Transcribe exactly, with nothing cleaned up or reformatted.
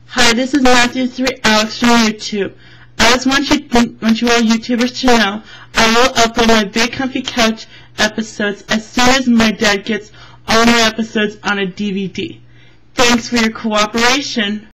Hi, this is matthew three alex from YouTube. I just want you, want you all YouTubers to know I will upload my Big Comfy Couch episodes as soon as my dad gets all my episodes on a D V D. Thanks for your cooperation.